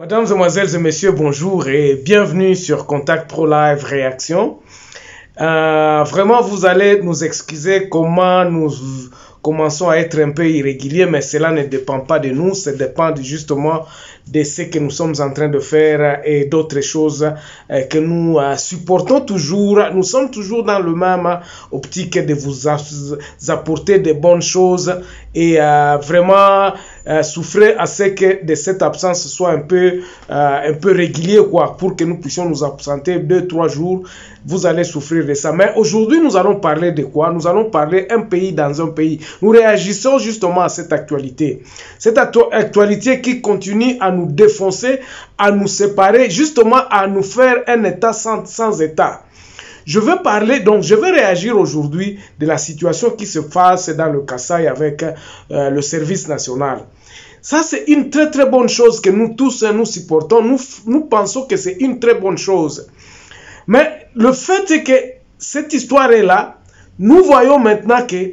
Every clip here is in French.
Mesdames, Mesdemoiselles et Messieurs, bonjour et bienvenue sur Contact Pro Live Réaction. Vraiment, vous allez nous excuser comment nous commençons à être un peu irréguliers, mais cela ne dépend pas de nous, ça dépend justement de ce que nous sommes en train de faire et d'autres choses que nous supportons toujours. Nous sommes toujours dans le même optique de vous apporter de bonnes choses et vraiment souffrir à ce que de cette absence soit un peu régulier, quoi, pour que nous puissions nous absenter 2-3 jours. Vous allez souffrir de ça. Mais aujourd'hui, nous allons parler de quoi? Nous allons parler un pays dans un pays. Nous réagissons justement à cette actualité. Cette actualité qui continue à nous défoncer, à nous séparer, justement à nous faire un État sans État. Je vais réagir aujourd'hui de la situation qui se passe dans le Kasaï avec le service national. Ça, c'est une très très bonne chose que nous tous nous supportons. Nous pensons que c'est une très bonne chose. Mais le fait est que cette histoire est là. Nous voyons maintenant que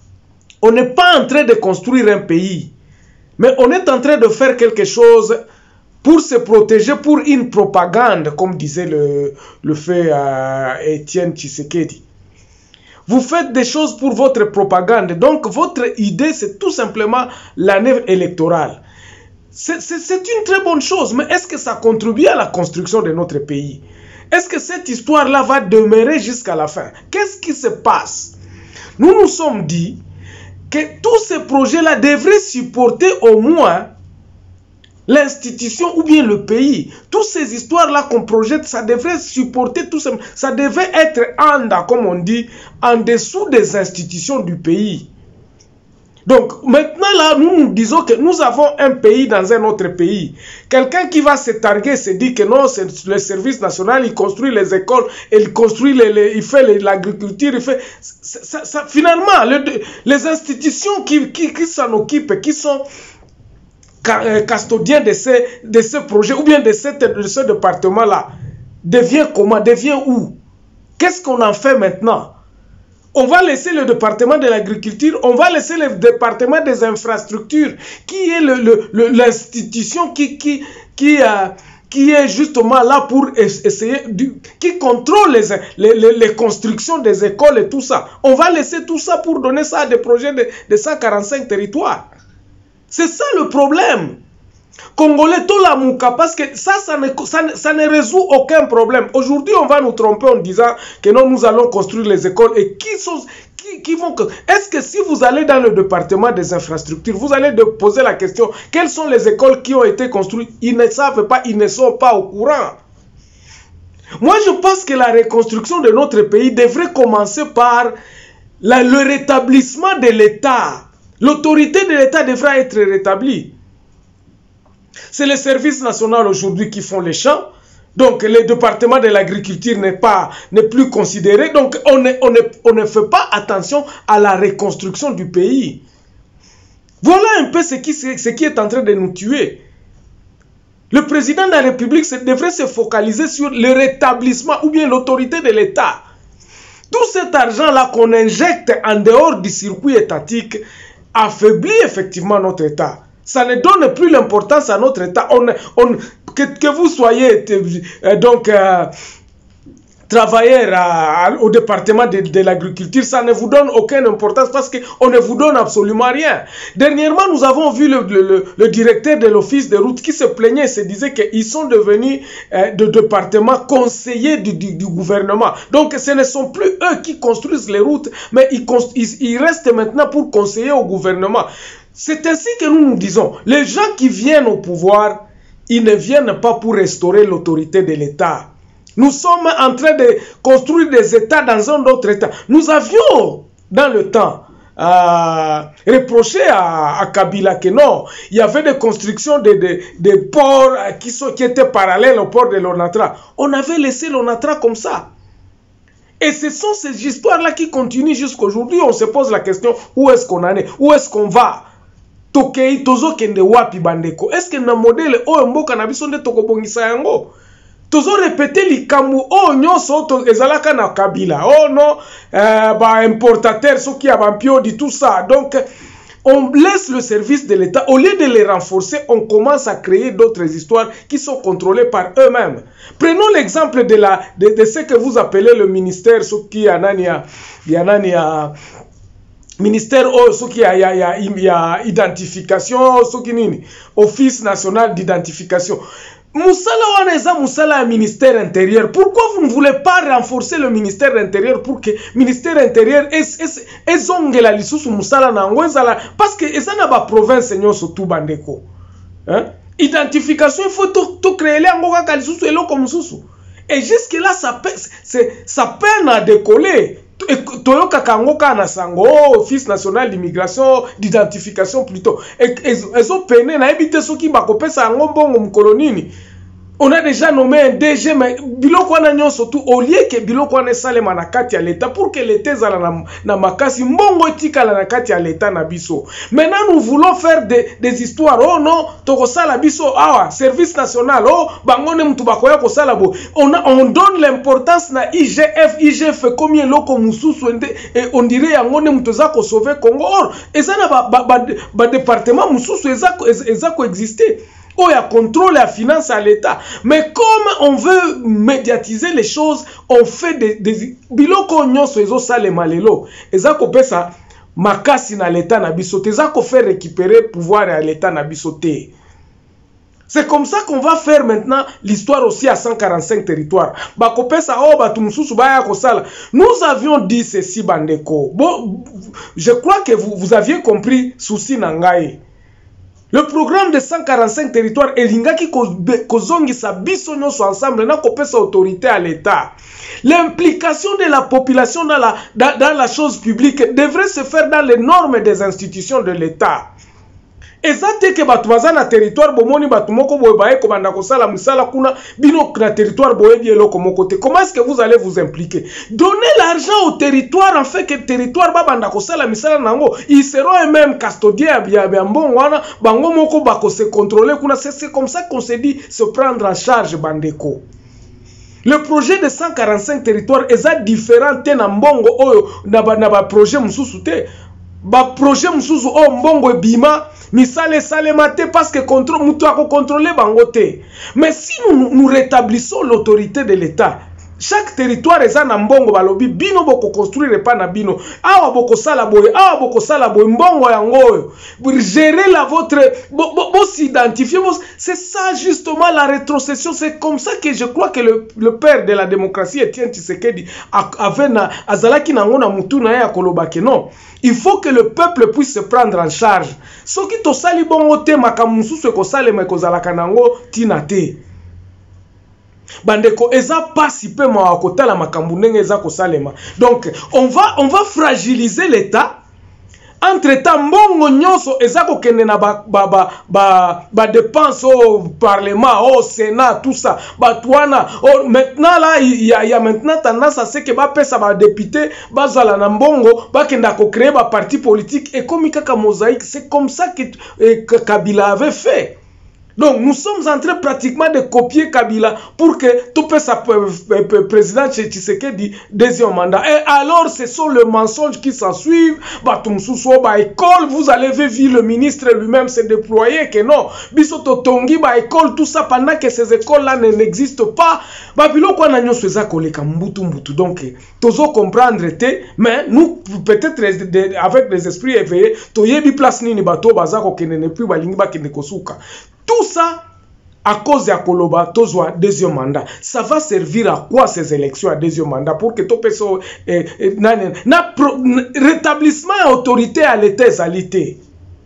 on n'est pas en train de construire un pays, mais on est en train de faire quelque chose pour se protéger, pour une propagande, comme disait le fait Étienne Tshisekedi. Vous faites des choses pour votre propagande. Donc, votre idée, c'est tout simplement l'année électorale. C'est une très bonne chose, mais est-ce que ça contribue à la construction de notre pays? Est-ce que cette histoire-là va demeurer jusqu'à la fin? Qu'est-ce qui se passe? Nous nous sommes dit que tous ces projets-là devraient supporter au moins l'institution ou bien le pays. Toutes ces histoires-là qu'on projette, ça devrait supporter tout ça. Ça devait être comme on dit, en dessous des institutions du pays. Donc maintenant là, nous disons que nous avons un pays dans un autre pays. Quelqu'un qui va se targuer, se dit que non, c'est le service national, il construit les écoles, il construit il fait l'agriculture, il fait... finalement, les institutions qui s'en occupent, qui sont custodiens de ce projet ou bien de ce département-là, devient comment? Devient où? Qu'est-ce qu'on en fait maintenant? On va laisser le département de l'agriculture, on va laisser le département des infrastructures, qui est l'institution qui est justement là pour essayer, qui contrôle les constructions des écoles et tout ça. On va laisser tout ça pour donner ça à des projets de 145 territoires. C'est ça le problème. Congolais, tout la mouka, parce que ça ne résout aucun problème. Aujourd'hui, on va nous tromper en disant que non, nous allons construire les écoles. Et qui vont... Est-ce que si vous allez dans le département des infrastructures, vous allez poser la question, quelles sont les écoles qui ont été construites? Ils ne savent pas, ils ne sont pas au courant. Moi, je pense que la reconstruction de notre pays devrait commencer par le rétablissement de l'État. L'autorité de l'État devra être rétablie. C'est le service national aujourd'hui qui font les champs. Donc, le département de l'agriculture n'est plus considéré. Donc, on ne fait pas attention à la reconstruction du pays. Voilà un peu ce qui est en train de nous tuer. Le président de la République devrait se focaliser sur le rétablissement ou bien l'autorité de l'État. Tout cet argent-là qu'on injecte en dehors du circuit étatique affaiblit effectivement notre État. Ça ne donne plus l'importance à notre État. Que vous soyez travailleur au département de l'agriculture, ça ne vous donne aucune importance parce qu'on ne vous donne absolument rien. Dernièrement, nous avons vu le directeur de l'office des routes qui se plaignait et se disait qu'ils sont devenus de département conseillers du gouvernement. Donc, ce ne sont plus eux qui construisent les routes, mais ils restent maintenant pour conseiller au gouvernement. C'est ainsi que nous disons, les gens qui viennent au pouvoir, ils ne viennent pas pour restaurer l'autorité de l'État. Nous sommes en train de construire des États dans un autre État. Nous avions, dans le temps, reproché à Kabila que non, il y avait des constructions de ports qui étaient parallèles au port de l'Onatra. On avait laissé l'Onatra comme ça. Et ce sont ces histoires-là qui continuent jusqu'à aujourd'hui. On se pose la question, où est-ce qu'on en est? Où est-ce qu'on va? Tokei tozo kende wapi bandeko? Est-ce que na modèle o mboka na biso nde tokobongisa yango? Tozo répéter likambu o nyonso to ezalaka na Kabila. Oh non, importateur soki ya bampio dit tout ça. Donc On laisse le service de l'État. Au lieu de les renforcer, on commence à créer d'autres histoires qui sont contrôlées par eux-mêmes. Prenons l'exemple de ce que vous appelez le ministère, ce qui ministère ce qui y a identification, ce qui nini, Office national d'identification. Moussala Waneza Moussala ministère intérieur. Pourquoi vous ne voulez pas renforcer le ministère intérieur pour que le ministère intérieur est zongue la lisusu Moussala na ngwezala parce que ça n'a pas province nyo surtout bandeko. Hein? Identification, il faut tout créer les angoka kalisusu et l'eau comme susu. Et jusque là ça peine à décoller. Toyoka kangoka na sango Office national d'immigration d'identification plutôt et ils ont peiné na ebité soki bakopesa ngobongo mkolonini. On a déjà nommé un DG, mais biloko wana nyon surtout au lieu que biloko wana salema na kati ya l'État pour que l'État zala na makasi mbongo etikala na kati ya l'État na biso. Maintenant nous voulons faire des histoires. Oh non, toko sala biso awa service national. Oh bangone mtu bakoya ko sala bo. On donne l'importance na IGF combien loko mususu et on dirait yangone mtu za ko sauver Congo. Or eza na ba département mususu eza ko exister. Oh, il y a contrôle la finance à l'État. Mais comme on veut médiatiser les choses, on fait des biloko nyonso ezo sale malelo. Eza ko pesa makasi na l'État na biso. Eza ko faire récupérer pouvoir à l'État na biso te. C'est comme ça qu'on va faire maintenant l'histoire aussi à 145 territoires. Bako pesa oh batu mususu baya ko sala. Nous avions dit ceci bandeko. Bon, je crois que vous aviez compris souci nangai. Le programme de 145 territoires elingaki kozongi sa biso nyonso ensemble na kopesa autorité à l'État. L'implication de la population dans la chose publique devrait se faire dans les normes des institutions de l'État. Ezate ke batu baza na territoire bomoni batu moko boye baye ko banda ko sala musala kuna bino na territoire boye bielo ko mokote. Comment est-ce que vous allez vous impliquer? Donnez l'argent au territoire en fait que territoire ba banda ko sala misala nango, ils seront eux-mêmes custodiens ya mbongo wana bango moko bako se contrôler kuna. C'est comme ça qu'on se dit se prendre en charge bandeko. Le projet de 145 territoires est différent te na mbongo oyo na ba projet mususu te. Ba projet mususu o mbongo bima misale sale mate parce que contrôle mutu ako contrôler bangote. Mais si nous rétablissons l'autorité de l'État, chaque territoire eza na mbongo balobi bino boko construire pas na bino awa boko sala boye mbongo yango gérer la votre bo s'identifier. C'est ça justement la rétrocession. C'est comme ça que je crois que le père de la démocratie Etienne Tshisekedi avait na azalaki nango na mutu na ya koloba ke non, il faut que le peuple puisse se prendre en charge. Soki to sali bongo te makamususu ko sale mekozalaka nango tina te. Bandeko eza pas si peu ma kotala makambu ndenge eza ko salema. Donc on va fragiliser l'État. Entre-temps mbongo nyonso eza ko kende na ba dépenses au parlement, au Sénat, tout ça. Batwana maintenant là il y a maintenant tendance à ce que ba pesa ba député bazala na mbongo ba kenda ko créer ba parti politique et comme kaka mosaïque. C'est comme ça que Kabila avait fait. Donc nous sommes en train pratiquement de copier Kabila pour que tout sa président Tshisekedi deuxième mandat. Et alors ce sont les mensonges qui s'ensuivent. École, vous allez voir le ministre lui-même se déployer que non. Bisoto Tongi ba école, tout ça pendant que ces écoles-là n'existent pas. Babilo kwa na nyoso eza koleka mbutu. Donc tozo comprendre te, mais nous peut-être avec les esprits éveillés, toyebi place nini bato bazako kenene puis balingi ba kende kosuka. Tout ça, à cause de Koloba, Tozwa, deuxième mandat. Ça va servir à quoi ces élections à deuxième mandat? Pour que tout peso rétablissement et autorité à l'État alité.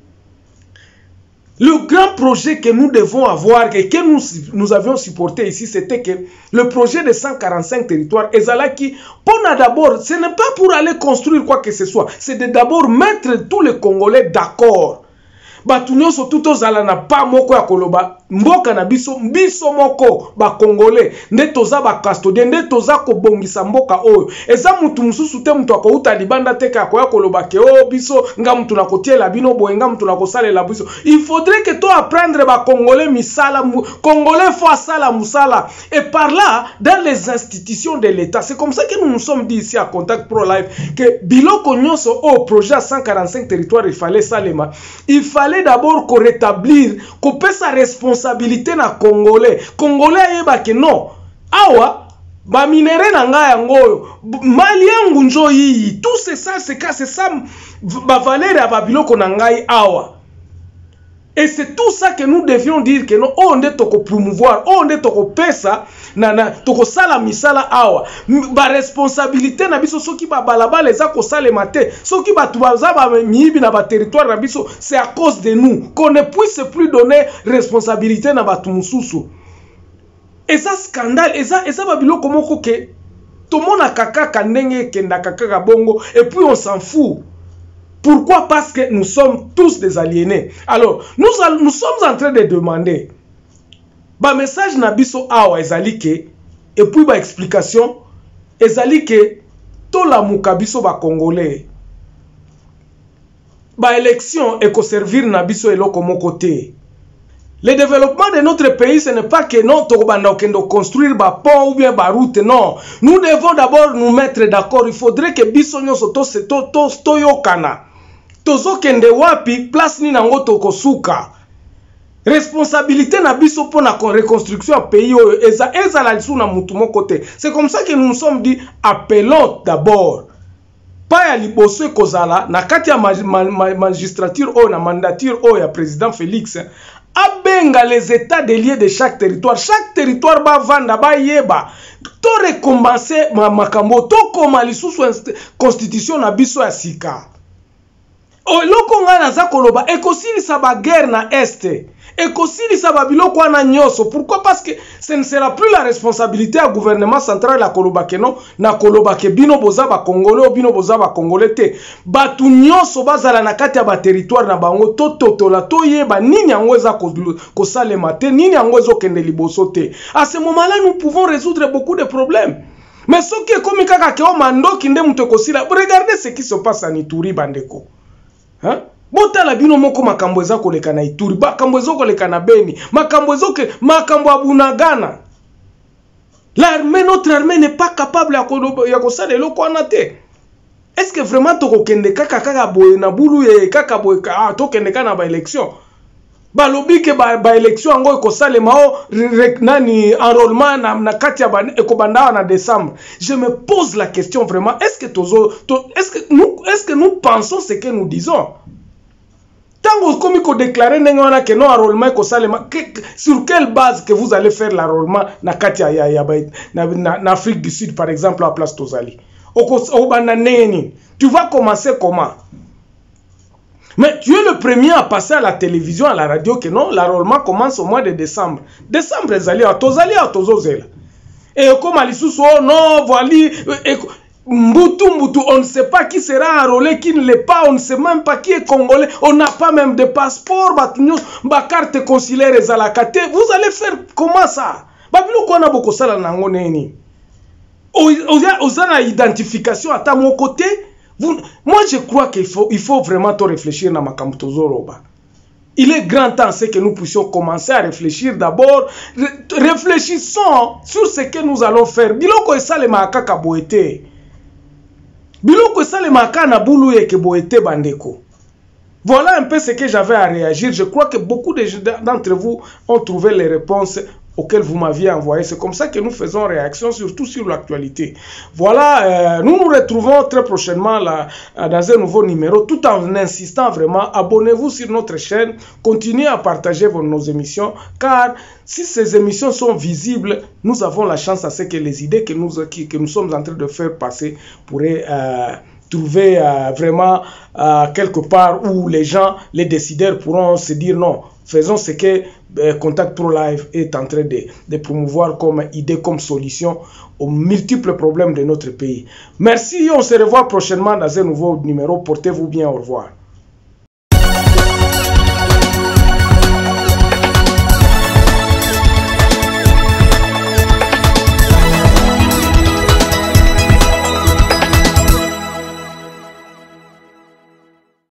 Le grand projet que nous devons avoir, que nous avions supporté ici, c'était que le projet de 145 territoires, Ezalaki, d'abord, ce n'est pas pour aller construire quoi que ce soit, c'est de d'abord mettre tous les Congolais d'accord. Batunyo so tuto zala na pa moko ya koloba mboka na biso moko ba congolais nde toza ba custodien nde toza ko bongisa mboka oyo eza mutu mususu te mutu akouta libanda te ka koya koloba ke biso nga mutu na kotiela bino boye nga mutu na kosalela biso. Il faudrait que to apprendre ba congolais misala congolais faut sala musala et par là dans les institutions de l'état. C'est comme ça que nous nous sommes dit ici à Contact Pro Live que biloko nyonso au projet 145 territoires il fallait d'abord qu'on rétablir qu'on paie sa responsabilité na congolais yeba ke non awa ba minere na nga yango mali yangu njo yi tout c'est ça ba valeur ya ba biloko na ngai awa. Et c'est tout ça que nous devions dire que non on est toko promouvoir on est toko pesa na toko sala misala awa ba responsabilité na biso soki ba balabala eza ko sala maté soki ba tubaza ba miyibi na ba territoire na biso c'est à cause de nous qu'on ne puisse plus donner responsabilité na ba tumususu. Et ça scandale et ça ba biloko moko ke to mona kaka kanenge kenda kaka bongo et puis on s'en fout. Pourquoi? Parce que nous sommes tous des aliénés. Alors, nous sommes en train de demander ba message na biso awa ezali ke et puis ba explication ezali ke to la mukabiso ba congolais ba élection et ko servir na biso eloko moko te. Le développement de notre pays, ce n'est pas que non, nous construire des ponts ou bien des routes, non. Nous devons d'abord nous mettre d'accord. Il faudrait que Bissonyo Soto Toyokana. Tozo kende wapi, place ni nango tokosuka. Responsabilité na biso pour la reconstruction du pays, eza la lisu na mutu mon côté. C'est comme ça que nous nous sommes dit, appelons d'abord. Pas ya liboso kozala, na kati ya magistrature o, na mandature o ya président Félix, abenga les états déliés de chaque territoire. Chaque territoire ba vanda ba yeba. To récompenser makambo to koma lisusu constitution na biso ya sika. O loko nga naza koloba ekosilisa ba guerre na este. Ekosilisa ba biloko wana nyoso. Pourquoi? Parce que ce ne sera plus la responsabilité du gouvernement central la koloba ke non na koloba ke bino boza ba congolais ou bino boza ba congolais te. Batu nyoso bazala na kati ya ba territoire na bango totola to yeba nini yango eza ko salema te nini yango ezo kende liboso te. À ce moment-là nous pouvons résoudre beaucoup de problèmes. Mais ce qui est comme kaka ke o mandoki nde muto kosila. Regardez ce qui se passe en Ituri bandeko. Hein? Botala bino moko makambo eza koleka na Ituri, makambo eza koleka na Beni, makambo eza ke makambo abunagana. L'armée, notre armée n'est pas capable ya kosala eloko wana te. Est-ce que vraiment tokokende kaka boye na bulu ye kaka boye tokende kana ba élection? Balobi ke ba élection ngo ekosalema o nani enrôlement na kati ya ekobanda na décembre. Je me pose la question vraiment, est-ce que nous pensons ce que nous disons? Tant que vous déclarez que non enrôlement ekosalema, sur quelle base que vous allez faire l'enrôlement na kati ya na Afrique du Sud par exemple à place Tozali? Tu vas commencer comment? Mais tu es le premier à passer à la télévision, à la radio, que non, l'enrôlement commence au mois de décembre. Décembre, Tozali, Tozozela. Et comme Alissus, oh non, voilà, Mbutu, on ne sait pas qui sera enrôlé, qui ne l'est pas, on ne sait même pas qui est congolais, on n'a pas même de passeport, ma carte consulaire est à la carte. Vous allez faire comment ça? Babilo kwa na boko sala na ngoneni. Ozana identification à mon côté. Moi je crois qu'il faut vraiment réfléchir na makambo tozoroba. Il est grand temps que nous puissions commencer à réfléchir d'abord. Réfléchissons sur ce que nous allons faire. Biloko esale makaka boete. Biloko esale makaka na bulu yeke boete bandeko. Voilà un peu ce que j'avais à réagir. Je crois que beaucoup d'entre vous ont trouvé les réponses auxquelles vous m'aviez envoyé. C'est comme ça que nous faisons réaction, surtout sur l'actualité. Voilà, nous nous retrouvons très prochainement là, dans un nouveau numéro, tout en insistant vraiment, abonnez-vous sur notre chaîne, continuez à partager nos émissions, car si ces émissions sont visibles, nous avons la chance à ce que les idées que nous sommes en train de faire passer pourraient trouver vraiment quelque part où les gens, les décideurs pourront se dire non, faisons ce que Contact Pro Live est en train de promouvoir comme idée, comme solution aux multiples problèmes de notre pays. Merci, on se revoit prochainement dans un nouveau numéro. Portez-vous bien, au revoir.